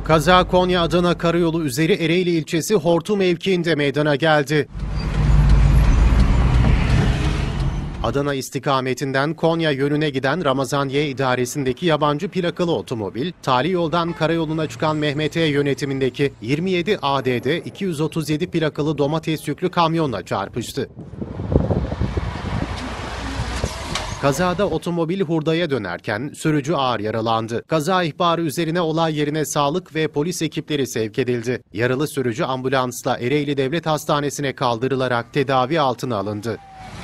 Kaza Konya-Adana karayolu üzeri Ereğli ilçesi Hortum mevkiinde meydana geldi. Adana istikametinden Konya yönüne giden Ramazaniye idaresindeki yabancı plakalı otomobil, tali yoldan karayoluna çıkan Mehmet E yönetimindeki 27 ADD 237 plakalı domates yüklü kamyonla çarpıştı. Kazada otomobil hurdaya dönerken sürücü ağır yaralandı. Kaza ihbarı üzerine olay yerine sağlık ve polis ekipleri sevk edildi. Yaralı sürücü ambulansla Ereğli Devlet Hastanesi'ne kaldırılarak tedavi altına alındı.